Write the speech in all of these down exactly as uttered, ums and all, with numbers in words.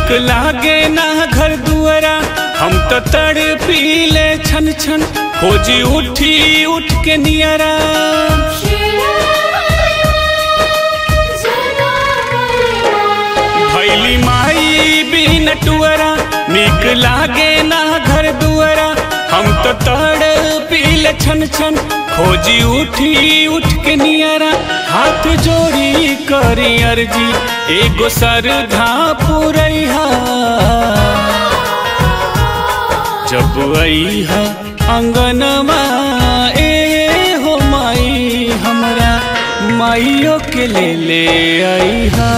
नीक लागे ना घर दुआरा, हम तो तड़ पीले छन छन, खोजी उठी उठ के नियरा। भैली माई बिन टुअरा, नीक लागे ना घर दुआरा, हम तो तड़ पीले छन छन, खोजी उठी उठ के नियरा। हाथ जोड़ी करी अर्जी, एगो सरधा पुरैहा, जब अइहा अंगनमा ए हो माई हमरा, माइयो के ले ले अइहा।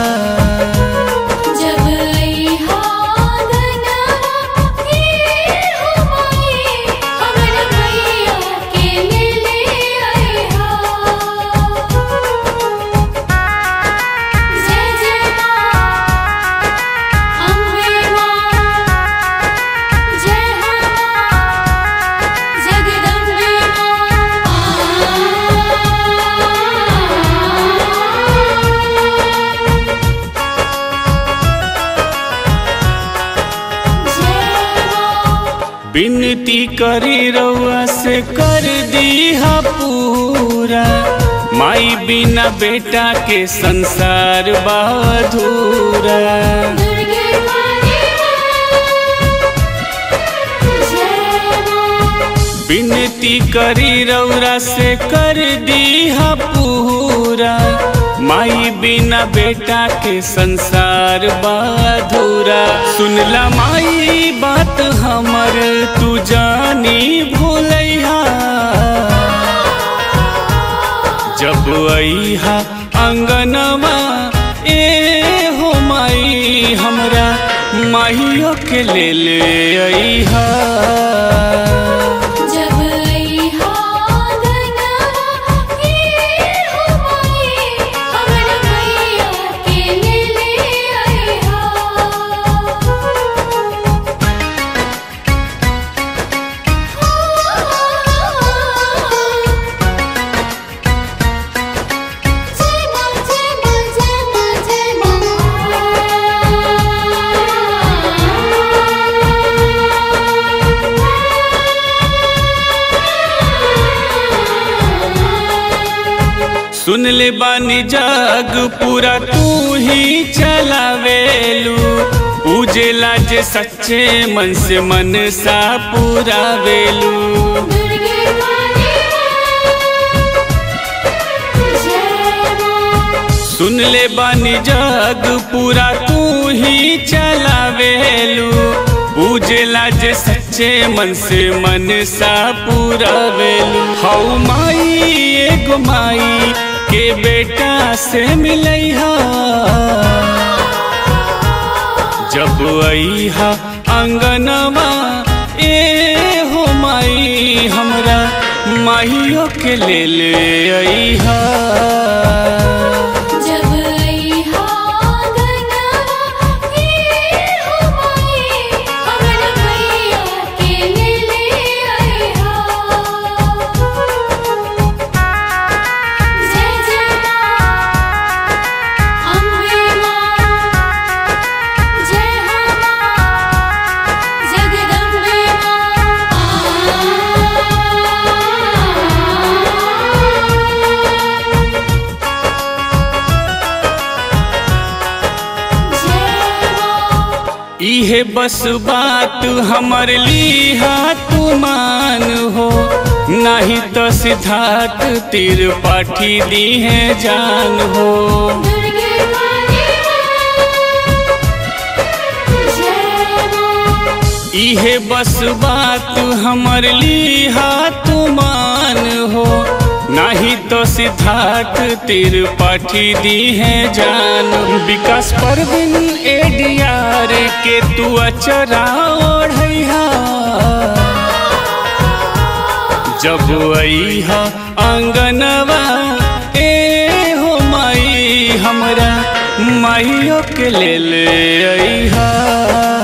विनती करी रउआ से कर दीहा पूरा, माई बिना बेटा के संसार बाधूरा। विनती करी रउआ से कर दीहा पूरा, माई बिना बेटा के संसार बाधूरा। सुनला माई बात हमर, तू जानी भूलैहा, जब अइहा अंगनमा ए हो माई हमरा, माइयो के ले ले अइहा। सुन ले बानी जग पूरा तू ही चलावेलू, पूजेला जे सच्चे मन से मन सा पुरावेलू। सुन ले बानी जग पूरा तू ही चलावेलू, पूजेला जे सच्चे मन से मन सा पुरावेलू। हौ माई एगो माई के बेटा से मिलैहा, जब अइहा अंगनमा ए हो माई हमरा, माइयो के ले ले अइहा। इहे बस बात हमर लीहा तू मान हो, नहीं तो सिद्धार्थ तीर पाठी दी है जान हो। इहे बस बात हमर लीहा तू मान हो, नहीं तो सिद्धार्थ तीर पाठी दी है जान। विकास परवीन एडियार के तू अचरा ओढ़ैहा, जब अइहा अंगनवा ए हो माई हमरा, माइयो के ले ले अइहा।